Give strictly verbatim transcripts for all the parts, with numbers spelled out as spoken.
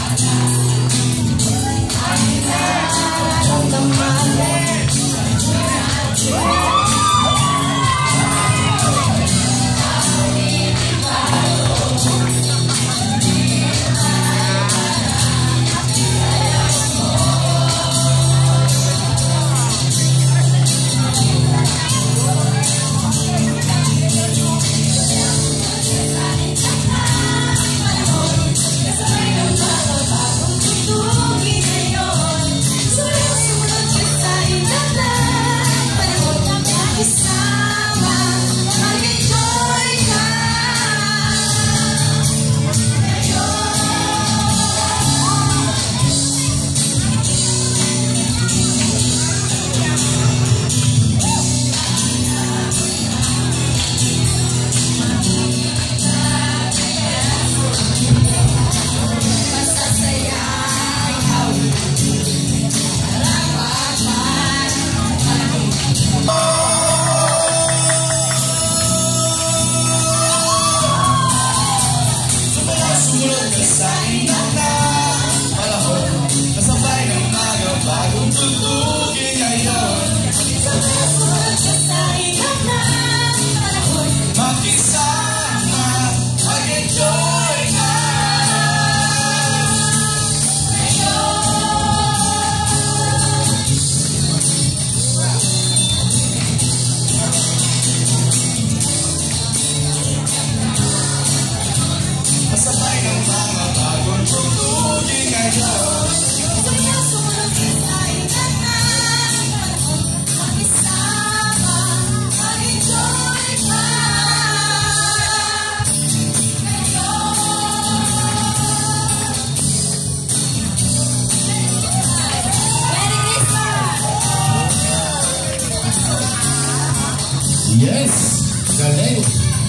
Yes! Galing!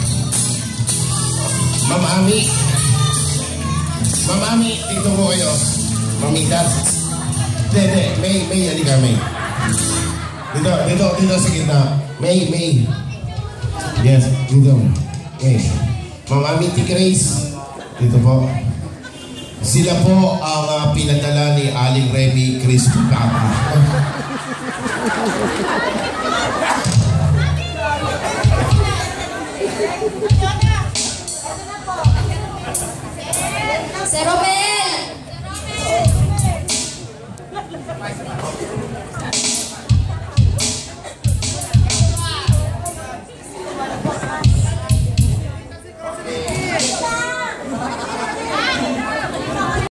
Ma'am Ami! Ma'am Ami, dito mo kayo. Mamitas. Dede, May, May, halika May. Dito, dito, dito sa gitna. May, May. Yes, dito. May. Ma'am Ami, T. Grace. Dito po. Sila po ang uh, pinadala ni Aling Remy Chris Picata. Sir Robert.